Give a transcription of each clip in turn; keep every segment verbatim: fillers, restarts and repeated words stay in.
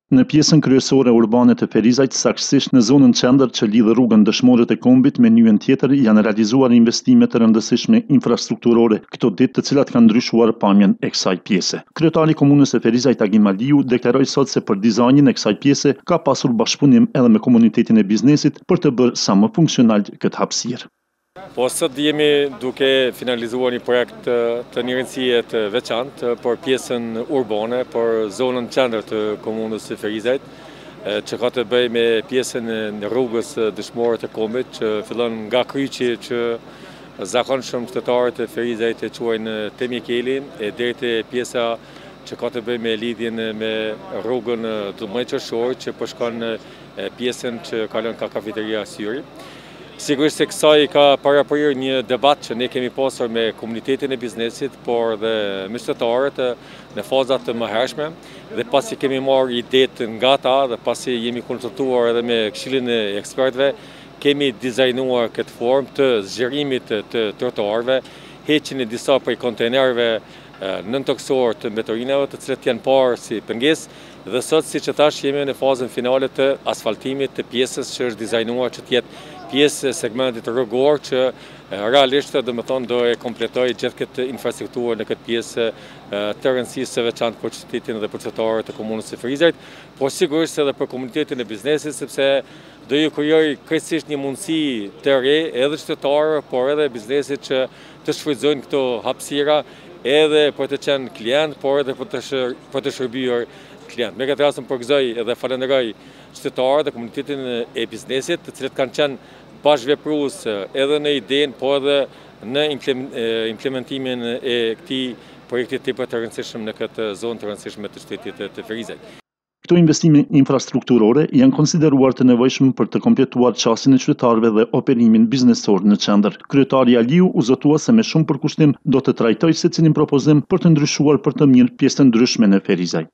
Në pjesën kryesore urbane të Ferizajt, saktësisht në zonën qendër që lidh rrugën Dëshmorët e Kombit me nyjen tjetër, janë realizuar investime të rëndësishme infrastrukturore këto ditë, të cilat kanë ndryshuar pamjen e kësaj pjese. Kryetari i komunës së Ferizajt Agim Aliu deklaroi sot se për dizajnin e kësaj pjese ka pasur bashkëpunim edhe me komunitetin e biznesit për të bërë sa më funksional këtë hapësirë. Po sot jemi duke finalizuar një projekt të një rëndësie të veçantë për pjesën urbane, për zonën qendër të komunës së Ferizajt, që ka të bëjë me pjesën e rrugës Dëshmorët e Kombit, që fillon nga kryqi që zakonshëm qytetarët e Ferizajt e quajnë Te Mjekelin, e deri te pjesa që ka të bëjë me lidhjen me rrugën Dullmoj Qershor, që po shkon pjesën që kalon ka kafeteria Syri. Sigurisht se kësaj ka paraprirë një debat që ne kemi pasur me komunitetin e biznesit, por dhe me qytetarët në fazat të mëhershme, dhe pasi kemi marrë idetë nga ta dhe pasi jemi konsultuar edhe me këshillin e ekspertëve, kemi dizajnuar këtë formë të zgjerimit të trotuarëve, heqjen e disa prej kontejnerëve nëntoksor të mbetorinave, të cilët janë parë si pengesë, dhe sot, siç e thash, jemi në fazën finale të asfaltimit të pjesës që është dizajnuar që të jetë pjesë e segmentit rrugor, që realisht do të thonë do e kompletoj gjithë këtë infrastrukturë në këtë pjesë të rëndësisë së veçantë për qytetin dhe për qytetarët e komunës së Ferizajt, por sigurisht edhe për komunitetin e biznesit, sepse do ju krijoj krejtësisht një mundësi të re edhe qytetarëve, por edhe biznesit që të shfrytëzojnë këto hapësira edhe për të qenë klient, por edhe për të, shër, për të shërbyer klient. Me këtë rast më përgëzoj edhe falenderoj qytetarët dhe komunitetin e biznesit, të cilët kanë qenë bashkëveprues edhe në idenë, por edhe në implementimin e këtij projekti tepër të rëndësishëm në këtë zonë të rëndësishme të qytetit të Ferizajt. Këto investime infrastrukturore janë konsideruar të nevojshme për të kompletuar qasjen e qytetarëve dhe operimin biznesor në qendër. Kryetari Aliu u zotua se me shumë përkushtim do të trajtojë secilin propozim për të ndryshuar për të mirë pjesë të ndryshme në Ferizaj.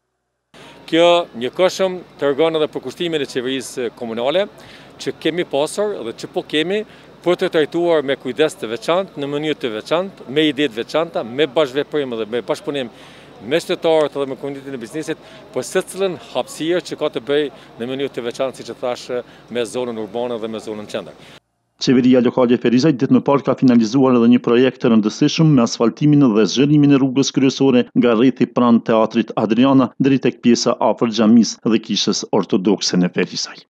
Kjo njëkohëshëm tregon edhe përkushtimin e qeverisë komunale që kemi pasur dhe që po kemi për të trajtuar me kujdes të veçantë, në mënyrë të veçantë, me ide të veçanta, me bashkëveprim dhe me bashkëpunim me qytetarët dhe me komunitetin e biznesit, për secilën hapësirë që ka të bëjë në mënyrë të veçantë, siç e thash, me zonën urbane dhe me zonën qendër. Qeveria lokale e Ferizajt ditë më parë ka finalizuar edhe një projekt të rëndësishëm me asfaltimin dhe zgjerimin e rrugës kryesore nga rrethi pranë teatrit Adriana deri tek pjesa afër xhamisë dhe kishës ortodokse në Ferizaj.